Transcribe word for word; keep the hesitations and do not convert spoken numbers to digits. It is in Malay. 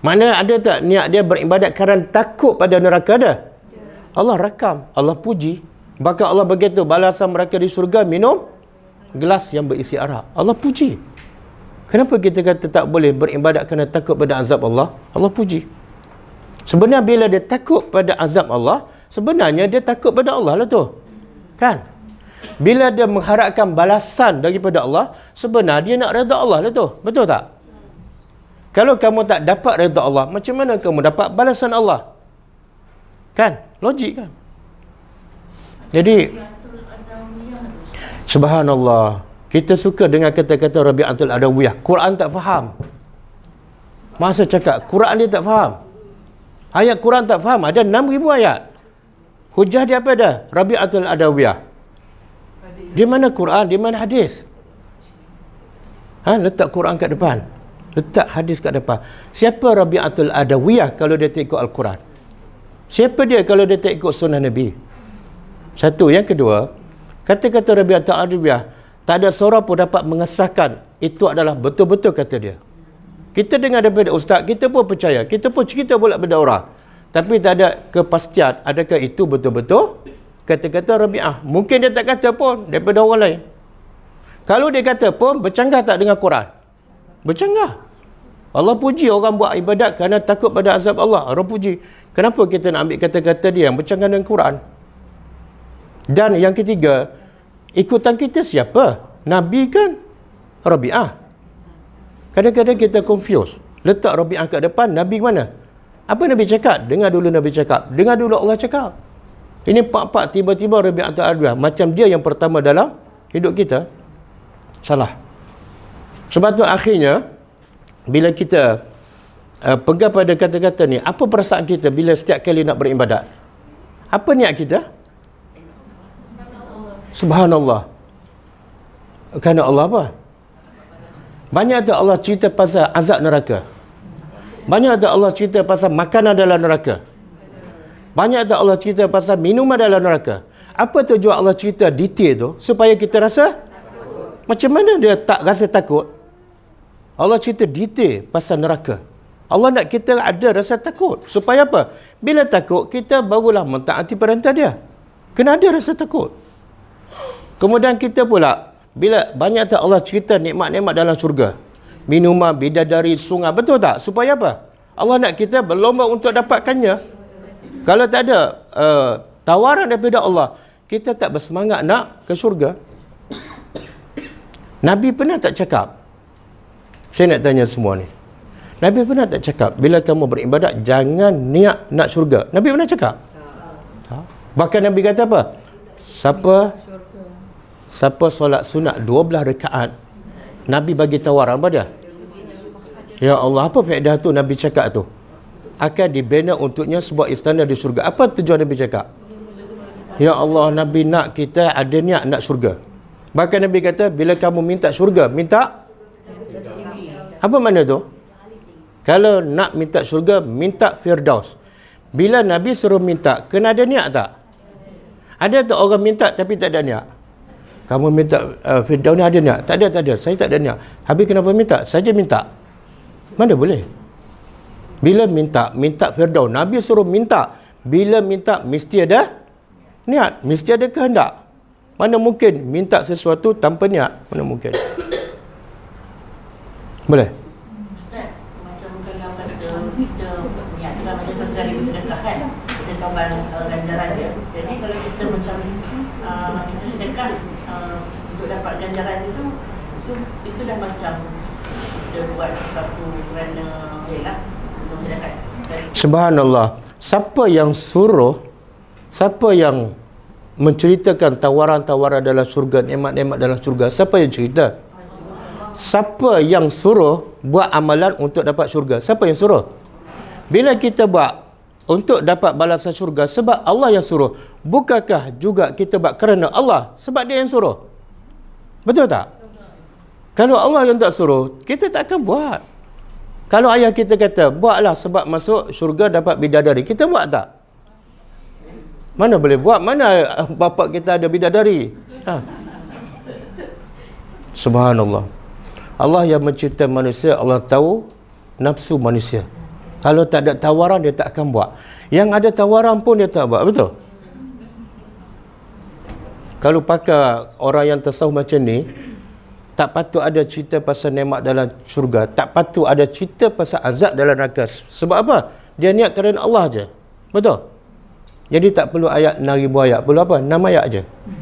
Mana ada tak niat dia beribadat kerana takut pada neraka ada? Allah rakam, Allah puji. Bahkan Allah begitu, balasan mereka di surga minum gelas yang berisi arak. Allah puji. Kenapa kita kata tak boleh beribadat kerana takut pada azab Allah? Allah puji. Sebenarnya bila dia takut pada azab Allah, sebenarnya dia takut pada Allah lah tu. Kan? Bila dia mengharapkan balasan daripada Allah, sebenarnya dia nak redha Allah lah tu. Betul tak? Kalau kamu tak dapat redha Allah, macam mana kamu dapat balasan Allah? Kan? Logik kan? Jadi, subhanallah, kita suka dengan kata-kata Rabi'atul Adawiyah. Quran tak faham. Masa cakap, Quran dia tak faham. Ayat Quran tak faham. Ada enam ribu ayat. Hujah dia apa dah? Rabi'atul Adawiyah. Di mana Quran? Di mana hadis? Ha, letak Quran kat depan. Letak hadis kat depan. Siapa Rabi'atul Adawiyah kalau dia tak ikut Al-Quran? Siapa dia kalau dia tak ikut sunnah Nabi? Satu. Yang kedua, kata-kata Rabi'atul Adawiyah, tak ada seorang pun dapat mengesahkan itu adalah betul-betul kata dia. Kita dengar daripada ustaz, kita pun percaya. Kita pun cerita pula pada orang. Tapi tak ada kepastian adakah itu betul-betul kata-kata Rabi'ah. Mungkin dia tak kata pun daripada orang lain. Kalau dia kata pun, bercanggah tak dengan Quran? Bercanggah. Allah puji orang buat ibadat kerana takut pada azab Allah. Allah puji. Kenapa kita nak ambil kata-kata dia yang bercanggah dengan Quran? Dan yang ketiga, ikutan kita siapa? Nabi kan? Rabi'ah. Kadang-kadang kita confuse. Letak Rabi'ah kat depan, Nabi mana? Apa Nabi cakap? Dengar dulu Nabi cakap. Dengar dulu Allah cakap. Ini pak-pak tiba-tiba Rabi'atul Adawiyah. Macam dia yang pertama dalam hidup kita. Salah. Sebab tu akhirnya, bila kita uh, pegang pada kata-kata ni, apa perasaan kita bila setiap kali nak beribadat? Apa niat kita? Subhanallah. Kerana Allah apa? Banyak tak Allah cerita pasal azab neraka? Banyak tak Allah cerita pasal makanan dalam neraka? Banyak tak Allah cerita pasal minuman dalam neraka? Apa tujuan Allah cerita detail tu? Supaya kita rasa takut. Macam mana dia tak rasa takut? Allah cerita detail pasal neraka. Allah nak kita ada rasa takut. Supaya apa? Bila takut, kita barulah mentaati perintah dia. Kena ada rasa takut. Kemudian kita pula, bila banyak tak Allah cerita nikmat-nikmat dalam syurga, minuman, bidadari, sungai, betul tak? Supaya apa? Allah nak kita berlomba untuk dapatkannya. Kalau tak ada uh, tawaran daripada Allah, kita tak bersemangat nak ke syurga. Nabi pernah tak cakap? Saya nak tanya semua ni. Nabi pernah tak cakap, bila kamu beribadat, jangan niat nak syurga? Nabi pernah cakap? Tak. Bahkan Nabi kata apa? Siapa Siapa solat sunat dua belas rakaat, Nabi bagi tawaran apa dia? Ya Allah, apa faedah tu Nabi cakap tu? Akan dibina untuknya sebuah istana di syurga. Apa tujuan Nabi cakap? Ya Allah, Nabi nak kita ada niat nak syurga. Bahkan Nabi kata, bila kamu minta syurga, minta apa mana tu? Kalau nak minta syurga, minta Firdaus. Bila Nabi suruh minta, kena ada niat tak? Ada tak orang minta tapi tak ada niat? Kamu minta uh, Firdaus ni ada niat? Tak ada, tak ada. Saya tak ada niat. Habis kenapa minta? Saja minta. Mana boleh? Bila minta, minta Firdaus. Nabi suruh minta. Bila minta, mesti ada niat. Mesti ada kehendak. Mana mungkin minta sesuatu tanpa niat? Mana mungkin? Boleh? Ustaz, macam kalau kita kita niat kita macam satu kali bersedekah kan, kita tahu ganjaran dia. Jadi kalau kita macam uh, kita sedekah uh, untuk dapat ganjaran itu, itu, itu dah macam kita buat sesuatu kerana rela untuk sedekah. Subhanallah. Siapa yang suruh, siapa yang menceritakan tawaran-tawaran dalam syurga, nikmat-nikmat dalam syurga? Siapa yang cerita? Siapa yang suruh buat amalan untuk dapat syurga? Siapa yang suruh? Bila kita buat untuk dapat balasan syurga sebab Allah yang suruh, bukankah juga kita buat kerana Allah sebab dia yang suruh? Betul tak? Kalau Allah yang tak suruh, kita tak akan buat. Kalau ayah kita kata, buatlah sebab masuk syurga dapat bidadari, kita buat tak? Mana boleh buat? Mana bapak kita ada bidadari? Ha. Subhanallah. Allah yang mencipta manusia, Allah tahu nafsu manusia. Kalau tak ada tawaran, dia tak akan buat. Yang ada tawaran pun dia tak buat. Betul? Kalau pakai orang yang tasawuf macam ni, tak patut ada cerita pasal nikmat dalam syurga. Tak patut ada cerita pasal azab dalam neraka. Sebab apa? Dia niat kerana Allah je. Betul? Jadi tak perlu ayat enam ribu ayat. Perlu apa? enam ayat je.